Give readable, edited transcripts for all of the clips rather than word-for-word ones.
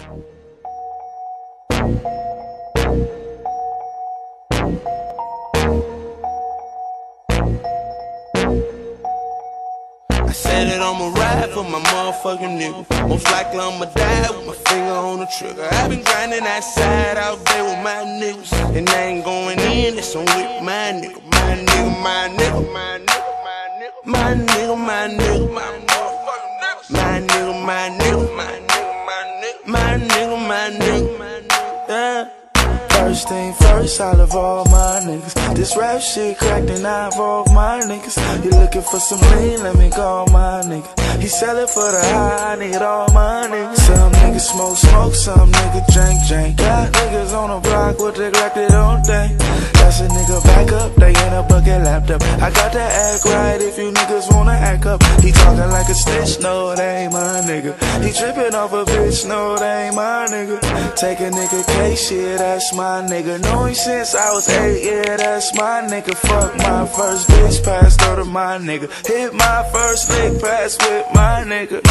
I said that I'ma ride for my motherfucking nigga. Most likely I'ma die with my finger on the trigger. I've been grinding outside all day with my niggas, and I ain't going in, that's on with my nigga. My nigga, my nigga, my nigga, my nigga, my nigga, my motherfucking niggas. My nigga, my nigga, my nigga, my nigga, my nigga, my nigga, yeah. First thing first, I love all my niggas. This rap shit cracked and I involve my niggas. You looking for some lean, let me call my nigga. He sellin' for the high, I need all my niggas. Some niggas smoke, smoke, some niggas drink. Got niggas on the block with the Glock they don't think. That's a nigga back up, they in a bucket laptop. I got to act right if you niggas wanna act up. He talking like a snitch, no, that ain't my nigga. He trippin' off a bitch, no, that ain't my nigga. Take a nigga case, shit, that's my nigga. Know him since I was 8, yeah, that's my nigga. Fuck my first bitch, passed her to my nigga. Hit my first lick, pass with my nigga.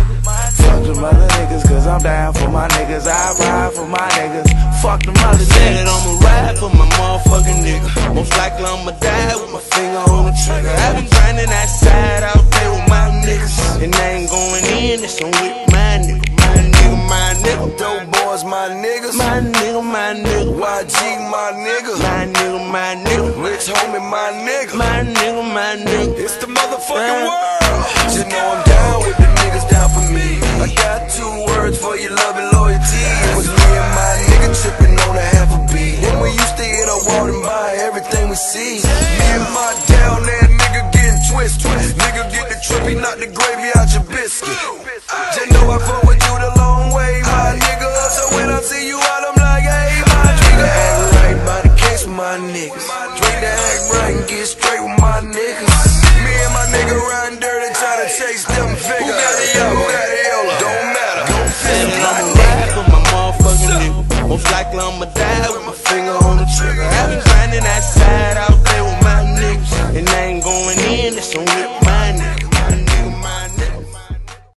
Fuck them other niggas, cause I'm down for my niggas. I ride for my niggas. Fuck them other niggas. Said that I'ma ride for my motherfucking nigga. Most likely I'ma die with my finger on the trigger. I've been grinding outside all day with my niggas, and I ain't going in, that's on with my nigga. My nigga, my nigga. Dope boys, my niggas. My nigga, my nigga. YG, my nigga. My nigga, my nigga. Rich homie, my nigga. My nigga, my nigga. It's the motherfucking world. Just know I'm down with the niggas down for me. I got 2 words for your love and loyalty. It was me and my nigga tripping on a half a beat. When we used to hit a wall and buy everything we see. Me and my down there nigga getting twisted. Nigga get the trippy, knock the gravy out your biscuit. Just know I fuck with you the long way, my nigga. So when I see you out, I'm like, hey, my nigga. Act right by the case with my niggas. Drink to act right and get straight with my niggas. Me and my nigga riding dirty, trying to chase them figures. Who got it up? Who got it up? Don't matter. Don't Said that I'ma ride for my motherfucking nigga. Most likely I'ma die with